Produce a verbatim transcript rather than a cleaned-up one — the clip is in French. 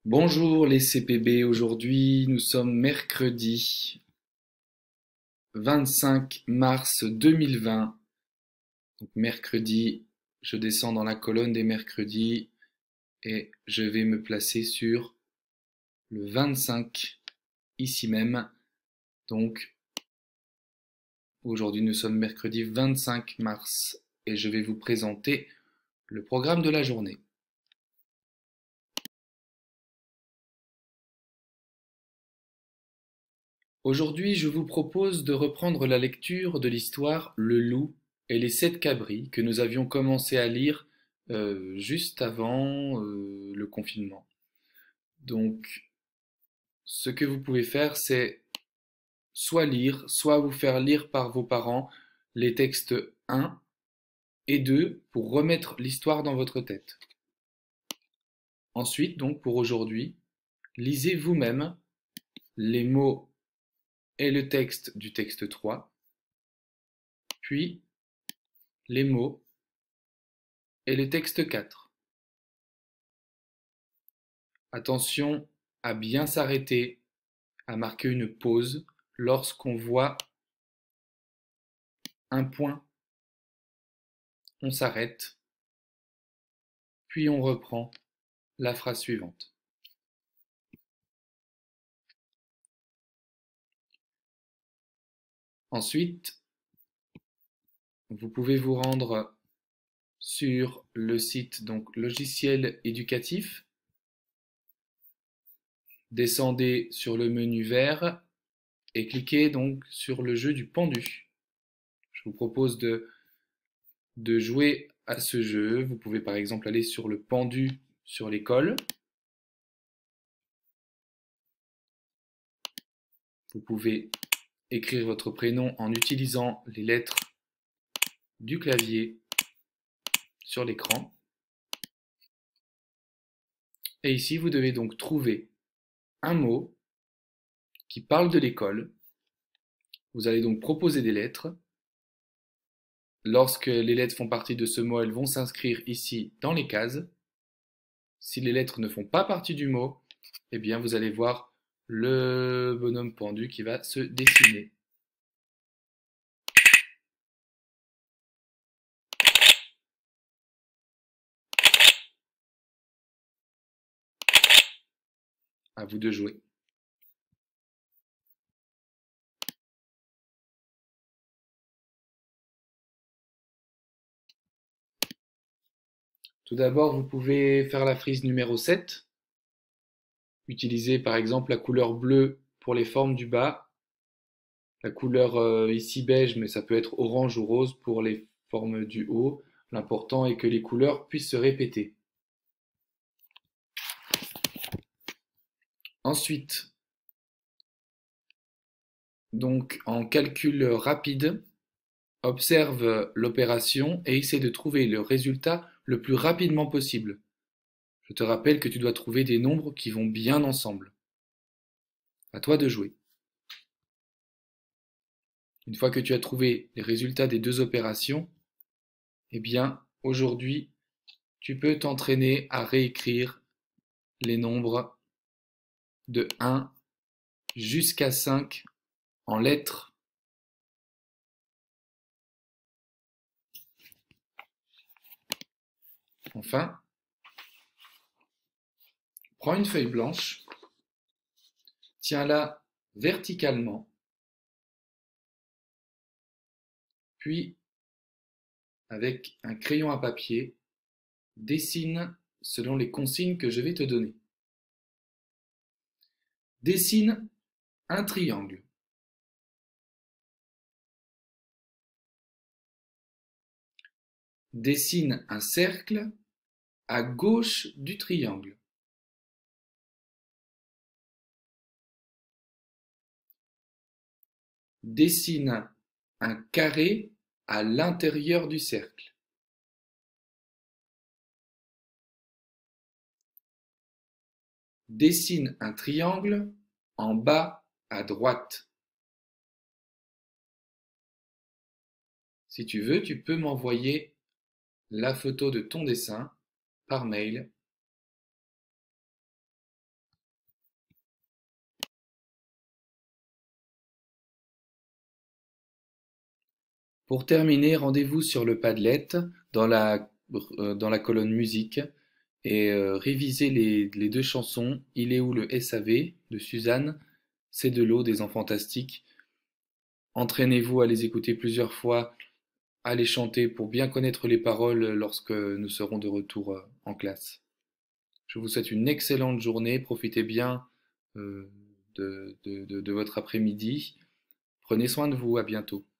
Bonjour les C P B, aujourd'hui nous sommes mercredi vingt-cinq mars deux mille vingt. Donc mercredi, je descends dans la colonne des mercredis et je vais me placer sur le vingt-cinq ici même. Donc aujourd'hui nous sommes mercredi vingt-cinq mars et je vais vous présenter le programme de la journée. Aujourd'hui, je vous propose de reprendre la lecture de l'histoire Le Loup et les sept cabris que nous avions commencé à lire euh, juste avant euh, le confinement. Donc, ce que vous pouvez faire, c'est soit lire, soit vous faire lire par vos parents les textes un et deux pour remettre l'histoire dans votre tête. Ensuite, donc pour aujourd'hui, lisez vous-même les mots et le texte du texte trois, puis les mots et le texte quatre. Attention à bien s'arrêter, à marquer une pause lorsqu'on voit un point, on s'arrête, puis on reprend la phrase suivante. Ensuite, vous pouvez vous rendre sur le site donc logiciel éducatif. Descendez sur le menu vert et cliquez donc sur le jeu du pendu. Je vous propose de, de jouer à ce jeu. Vous pouvez par exemple aller sur le pendu sur l'école. Vous pouvez écrire votre prénom en utilisant les lettres du clavier sur l'écran. Et ici, vous devez donc trouver un mot qui parle de l'école. Vous allez donc proposer des lettres. Lorsque les lettres font partie de ce mot, elles vont s'inscrire ici dans les cases. Si les lettres ne font pas partie du mot, eh bien vous allez voir le bonhomme pendu qui va se dessiner. À vous de jouer. Tout d'abord, vous pouvez faire la frise numéro sept. Utilisez par exemple la couleur bleue pour les formes du bas. La couleur euh, ici beige, mais ça peut être orange ou rose pour les formes du haut. L'important est que les couleurs puissent se répéter. Ensuite, donc en calcul rapide, observe l'opération et essaie de trouver le résultat le plus rapidement possible. Je te rappelle que tu dois trouver des nombres qui vont bien ensemble. À toi de jouer. Une fois que tu as trouvé les résultats des deux opérations, eh bien, aujourd'hui, tu peux t'entraîner à réécrire les nombres de un jusqu'à cinq en lettres. Enfin, prends une feuille blanche, tiens-la verticalement, puis, avec un crayon à papier, dessine selon les consignes que je vais te donner. Dessine un triangle. Dessine un cercle à gauche du triangle. Dessine un carré à l'intérieur du cercle. Dessine un triangle en bas à droite. Si tu veux, tu peux m'envoyer la photo de ton dessin par mail Pour terminer, rendez-vous sur le Padlet dans la, euh, dans la colonne musique et euh, révisez les, les deux chansons Il est où le S A V de Suzanne, C'est de l'eau des Enfants Fantastiques. Entraînez-vous à les écouter plusieurs fois, à les chanter pour bien connaître les paroles lorsque nous serons de retour euh, en classe. Je vous souhaite une excellente journée, profitez bien euh, de, de, de, de votre après-midi. Prenez soin de vous, à bientôt.